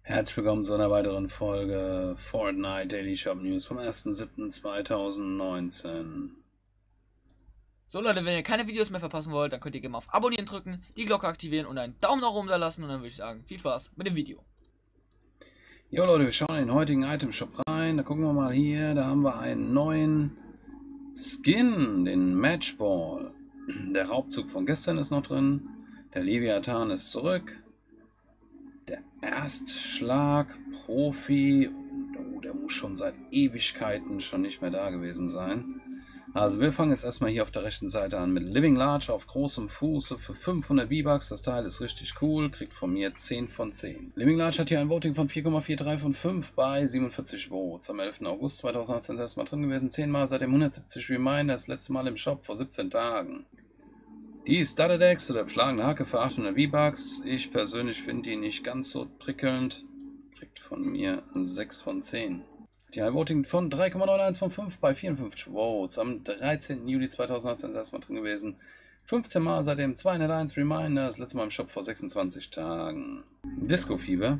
Herzlich willkommen zu einer weiteren Folge Fortnite Daily Shop News vom 1.7.2019. So Leute, wenn ihr keine Videos mehr verpassen wollt, dann könnt ihr gerne mal auf Abonnieren drücken, die Glocke aktivieren und einen Daumen nach oben da lassen. Und dann würde ich sagen, viel Spaß mit dem Video. Jo Leute, wir schauen in den heutigen Item Shop rein. Da gucken wir mal hier, da haben wir einen neuen Skin, den Matchball. Der Raubzug von gestern ist noch drin. Der Leviathan ist zurück. Der Erstschlag Profi. Oh, der muss schon seit Ewigkeiten schon nicht mehr da gewesen sein. Also wir fangen jetzt erstmal hier auf der rechten Seite an mit Living Large auf großem Fuße für 500 V-Bucks. Das Teil ist richtig cool, kriegt von mir 10 von 10. Living Large hat hier ein Voting von 4,43 von 5 bei 47 Votes. Am 11. August 2018 ist erstmal drin gewesen, 10 Mal seitdem 170 Reminder, das letzte Mal im Shop vor 17 Tagen. Die Starterdex oder beschlagene Hacke für 800 V-Bucks. Ich persönlich finde die nicht ganz so prickelnd. Kriegt von mir 6 von 10. Die Voting von 3,91 von 5 bei 54 Votes. Am 13. Juli 2018 ist erstmal drin gewesen. 15 Mal seitdem 201 Reminder. Das letzte Mal im Shop vor 26 Tagen. Disco Fieber.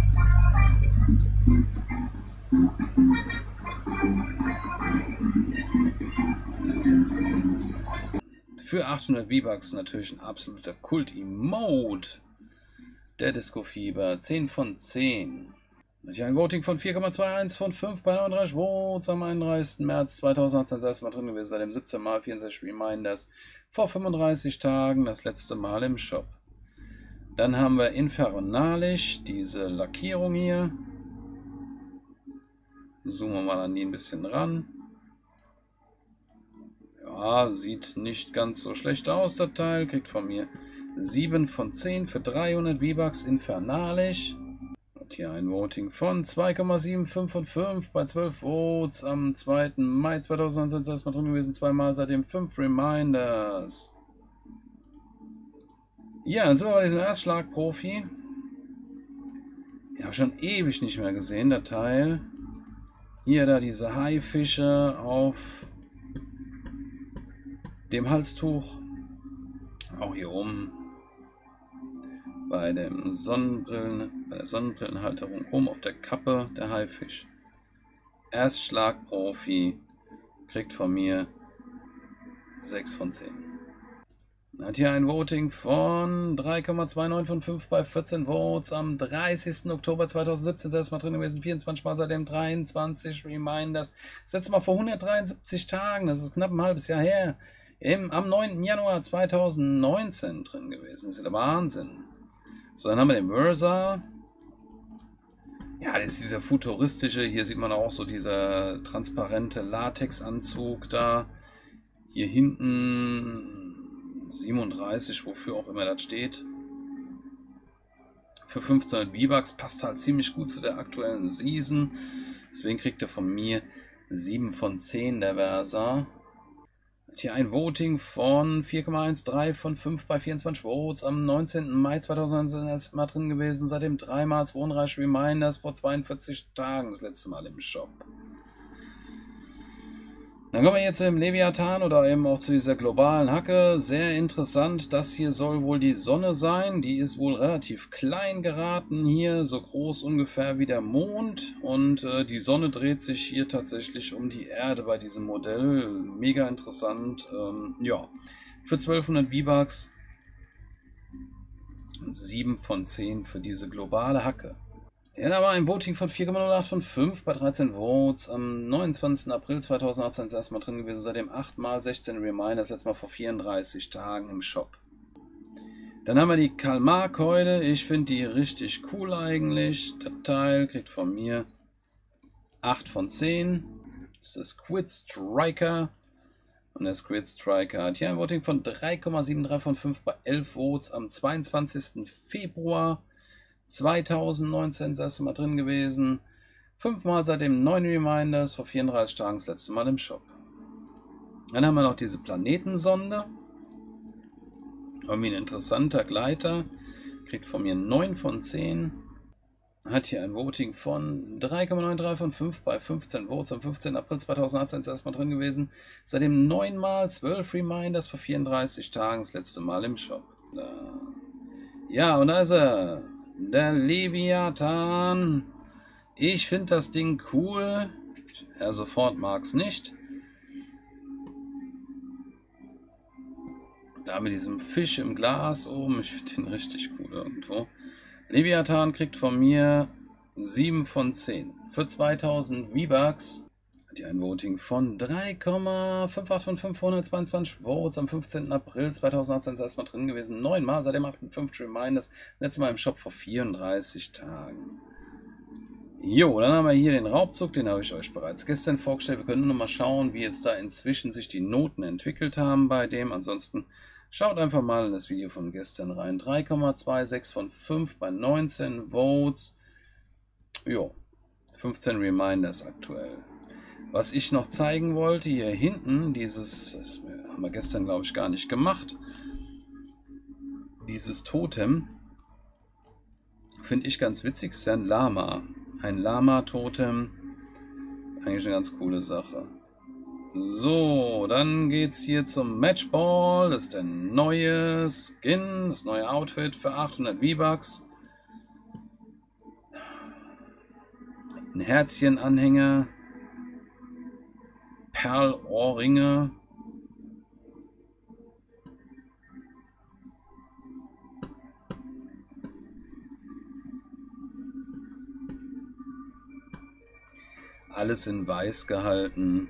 Für 800 V-Bucks natürlich ein absoluter Kult-Emote. Der Disco Fieber. 10 von 10. Hier ein Voting von 4,21 von 5 bei 39 Votes am 31. März 2018 ist erstmal drin gewesen, seit dem 17 Mal 64 Reminders vor 35 Tagen, das letzte Mal im Shop. Dann haben wir Infernalisch, diese Lackierung hier. Zoomen wir mal an die ein bisschen ran. Ja, sieht nicht ganz so schlecht aus, das Teil. Kriegt von mir 7 von 10 für 300 V-Bucks Infernalisch. Hier ein Voting von 2,75 von 5 bei 12 Votes am 2. Mai 2019 ist erstmal drin gewesen, zweimal seitdem 5 Reminders. Ja, dann sind wir bei diesem Erstschlag-Profi. Ja, schon ewig nicht mehr gesehen, der Teil. Hier da diese Haifische auf dem Halstuch. Auch hier oben. Bei der Sonnenbrillenhalterung oben auf der Kappe der Haifisch. Erstschlag-Profi kriegt von mir 6 von 10. Hat hier ein Voting von 3,29 von 5 bei 14 Votes am 30. Oktober 2017 ist erstmal drin gewesen, 24 Mal seitdem 23 Reminders. Das letzte Mal vor 173 Tagen, das ist knapp ein halbes Jahr her. Am 9. Januar 2019 drin gewesen. Das ist ja der Wahnsinn. So, dann haben wir den Versa. Ja, das ist dieser futuristische, hier sieht man auch so dieser transparente Latexanzug da. Hier hinten 37, wofür auch immer das steht. Für 1500 V-Bucks passt halt ziemlich gut zu der aktuellen Season. Deswegen kriegt er von mir 7 von 10, der Versa. Hier ein Voting von 4,13 von 5 bei 24 Votes am 19. Mai 2019 ist mal drin gewesen, seitdem 3 mal 32 Reminders vor 42 Tagen, das letzte Mal im Shop. Dann kommen wir jetzt zum Leviathan oder eben auch zu dieser globalen Hacke. Sehr interessant, das hier soll wohl die Sonne sein. Die ist wohl relativ klein geraten hier, so groß ungefähr wie der Mond. Und die Sonne dreht sich hier tatsächlich um die Erde bei diesem Modell. Mega interessant. Ja, für 1200 V-Bucks 7 von 10 für diese globale Hacke. Ja, da war ein Voting von 4,08 von 5 bei 13 Votes. Am 29. April 2018 ist erstmal drin gewesen, seitdem 8 mal 16 Reminders, letztes Mal vor 34 Tagen im Shop. Dann haben wir die Kalmar-Keule. Ich finde die richtig cool eigentlich. Das Teil kriegt von mir 8 von 10. Das ist Squid Striker. Und der Squid Striker hat hier ein Voting von 3,73 von 5 bei 11 Votes am 22. Februar 2019 ist das erste Mal drin gewesen. 5 Mal seitdem 9 Reminders, vor 34 Tagen das letzte Mal im Shop. Dann haben wir noch diese Planetensonde. Irgendwie ein interessanter Gleiter. Kriegt von mir 9 von 10. Hat hier ein Voting von 3,93 von 5 bei 15 Votes. Am 15. April 2018 ist das erstmal drin gewesen. Seitdem 9 Mal 12 Reminders, vor 34 Tagen das letzte Mal im Shop. Ja, und da ist er. Der Leviathan. Ich finde das Ding cool. Er sofort mag es nicht. Da mit diesem Fisch im Glas oben. Ich finde den richtig cool irgendwo. Leviathan kriegt von mir 7 von 10. Für 2000 V-Bucks hat die ein Voting von 3,58 von 522 Votes am 15. April 2018 ist erstmal drin gewesen. 9 Mal, seitdem 58 Reminders. Letztes Mal im Shop vor 34 Tagen. Jo, dann haben wir hier den Raubzug, den habe ich euch bereits gestern vorgestellt. Wir können nur noch mal schauen, wie jetzt da inzwischen sich die Noten entwickelt haben bei dem. Ansonsten schaut einfach mal in das Video von gestern rein. 3,26 von 5 bei 19 Votes. Jo, 15 Reminders aktuell. Was ich noch zeigen wollte, hier hinten, das haben wir gestern glaube ich gar nicht gemacht. Dieses Totem finde ich ganz witzig, ist ja ein Lama. Ein Lama-Totem. Eigentlich eine ganz coole Sache. So, dann geht's hier zum Matchball. Das ist der neue Skin, das neue Outfit für 800 V-Bucks. Ein Herzchen-Anhänger. Perlohrringe. Alles in weiß gehalten.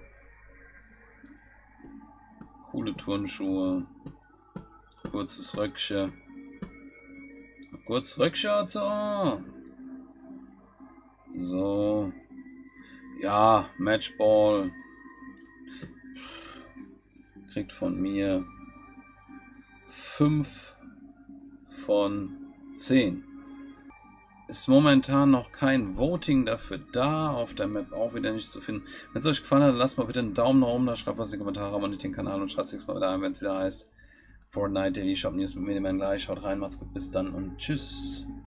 Coole Turnschuhe. Kurzes Röckchen. Kurz Röckchen so. So. Ja, Matchball. Kriegt von mir 5 von 10. Ist momentan noch kein Voting dafür da, auf der Map auch wieder nicht zu finden. Wenn es euch gefallen hat, lasst mal bitte einen Daumen nach oben da, schreibt was in die Kommentare, abonniert den Kanal und schaut sich mal wieder ein, wenn es wieder heißt Fortnite Daily Shop News mit mir, gleich. Haut rein, macht's gut, bis dann und tschüss.